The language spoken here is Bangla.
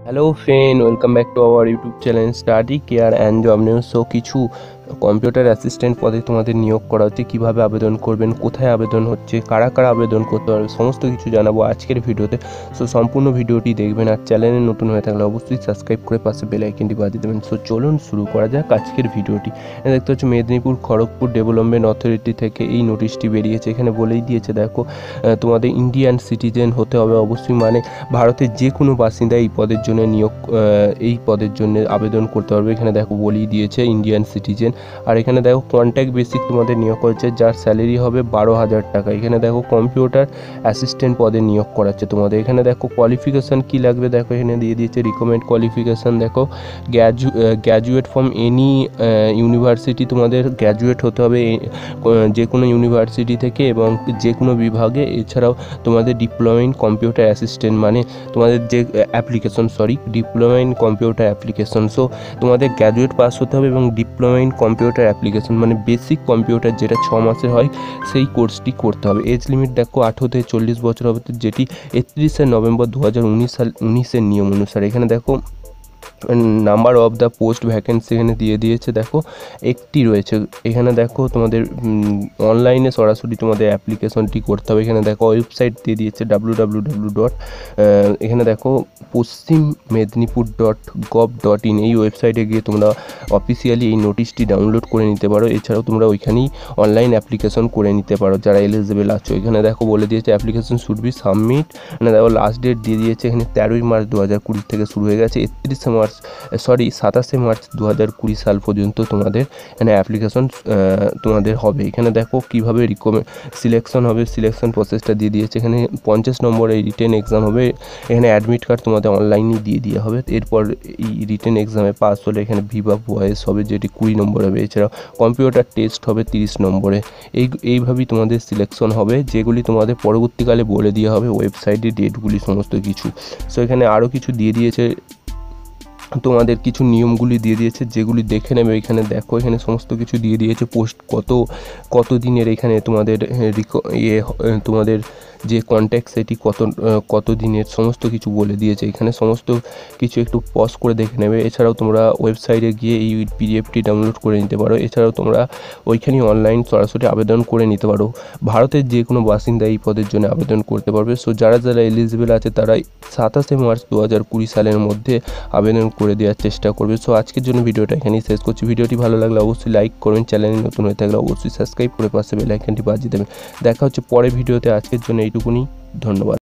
Hello friend, welcome back to our YouTube channel study care and job news. So কিছু কম্পিউটার অ্যাসিস্ট্যান্ট পদে তোমাদের নিয়োগ করা হচ্ছে, কীভাবে আবেদন করবেন, কোথায় আবেদন হচ্ছে, কারা কারা আবেদন করতে পারবে, সমস্ত কিছু জানাবো আজকের ভিডিওতে। সো সম্পূর্ণ ভিডিওটি দেখবেন, আর চ্যানেলে নতুন হয়ে থাকলে অবশ্যই সাবস্ক্রাইব করে পাশে বেল আইকনটি বাজিয়ে দেবেন। সো চলুন শুরু করা যাক আজকের ভিডিওটি। দেখতে হচ্ছে মেদিনীপুর খড়গপুর ডেভেলপমেন্ট অথরিটি থেকে এই নোটিশটি বেরিয়েছে। এখানে বলেই দিয়েছে, দেখো তোমাদের ইন্ডিয়ান সিটিজেন হতে হবে অবশ্যই, মানে ভারতের যে কোনো বাসিন্দা এই পদের জন্য এই পদের জন্য আবেদন করতে পারবে। এখানে দেখো বলেই দিয়েছে ইন্ডিয়ান সিটিজেন। আর এখানে দেখো কন্ট্যাক্ট বেসিক তোমাদের নিয়োগ করেছে, যার স্যালারি হবে 12,000 টাকা। এখানে দেখো কম্পিউটার অ্যাসিস্ট্যান্ট পদে নিয়োগ করাচ্ছে তোমাদের। এখানে দেখো কোয়ালিফিকেশান কী লাগবে, দেখো এখানে দিয়ে দিয়েছে রিকমেন্ড কোয়ালিফিকেশান। দেখো গ্র্যাজুয়েট ফ্রম এনি ইউনিভার্সিটি, তোমাদের গ্র্যাজুয়েট হতে হবে যে কোনো ইউনিভার্সিটি থেকে এবং যে কোনো বিভাগে। এছাড়াও তোমাদের ডিপ্লোমা ইন কম্পিউটার অ্যাসিস্ট্যান্ট, মানে তোমাদের যে diploma in computer application. So তোমাদের গ্র্যাজুয়েট পাস হতে হবে এবং ডিপ্লোমা ইন কম্পিউটার অ্যাপ্লিকেশন মানে বেসিক কম্পিউটার যেটা 6 মাসের হয় সেই কোর্সটি করতে হবে। এজ লিমিট দেখো 18 থেকে 40 বছর হবে, যেটি 31শে নভেম্বর 2019 নিয়ম অনুসারে। এখানে দেখো number of the post vacancy এখানে দিয়ে দিয়েছে, দেখো একটি রয়েছে। এখানে দেখো তোমাদের অনলাইনে সরাসরি তোমাদের অ্যাপ্লিকেশনটি করতে হবে। এখানে দেখো ওয়েবসাইট দিয়ে দিয়েছে www. এখানে দেখো পশ্চিম মেদিনীপুর .gov.in, এই ওয়েবসাইটে গিয়ে তোমরা অফিসিয়ালি এই নোটিশটি ডাউনলোড করে নিতে পারো। এছাড়াও তোমরা ওইখানেই অনলাইন অ্যাপ্লিকেশন করে নিতে পারো যারা এলিজিবল আছো। এখানে দেখো বলে দিয়েছে অ্যাপ্লিকেশন শুড বি সাবমিট, মানে দেখো লাস্ট ডেট দিয়ে দিয়েছে এখানে 13ই মার্চ 2020 থেকে শুরু হয়ে গেছে। 27শে মার্চ 2020 সাল পর্যন্ত তোমাদের এখানে অ্যাপ্লিকেশন তোমাদের হবে। এখানে দেখো কীভাবে সিলেকশন হবে, সিলেকশন প্রসেসটা দিয়ে দিয়েছে। এখানে 50 নম্বরের রিটেন এক্সাম হবে। এখানে অ্যাডমিট কার্ড তোমাদের অনলাইনেই দিয়ে দেওয়া হবে। এরপর এই রিটেন এক্সামে পাস হলে এখানে ভিভা ভয়েস হবে, যেটি 20 নম্বর হবে। এছাড়াও কম্পিউটার টেস্ট হবে 30 নম্বরে। এইভাবেই তোমাদের সিলেকশন হবে, যেগুলি তোমাদের পরবর্তীকালে বলে দেওয়া হবে ওয়েবসাইটে ডেটগুলি সমস্ত কিছু। সো এখানে আরও কিছু দিয়ে দিয়েছে, তোমাদের কিছু নিয়মগুলি দিয়ে দিয়েছে যেগুলি দেখে নেবে। এখানে দেখো এখানে সমস্ত কিছু দিয়ে দিয়েছে, পোস্ট কত দিনের, এখানে তোমাদের তোমাদের যে কন্ট্যাক্ট সেটি কত দিনের সমস্ত কিছু বলে দিয়েছে। এখানে সমস্ত কিছু একটু পজ করে দেখে নেবে। এছাড়াও তোমরা ওয়েবসাইটে গিয়ে এই পিডিএফটি ডাউনলোড করে নিতে পারো। এছাড়াও তোমরা ওইখানেই অনলাইন সরাসরি আবেদন করে নিতে পারো। ভারতের যে কোনো বাসিন্দা এই পদের জন্য আবেদন করতে পারবে। সো যারা এলিজিবল আছে তারা 27শে মার্চ 2020 সালের মধ্যে আবেদন করে দেওয়ার চেষ্টা করবে। সো আজকের জন্য ভিডিওটা এখানেই শেষ করছি। ভিডিওটি ভালো লাগলে অবশ্যই লাইক করবেন, চ্যানেলে নতুন হয়ে থাকলে অবশ্যই সাবস্ক্রাইব করে পাশে বেল আইকনটি বাজিয়ে দেবেন। দেখা হচ্ছে পরের ভিডিওতে। আজকের জন্য এইটুকুনি, ধন্যবাদ।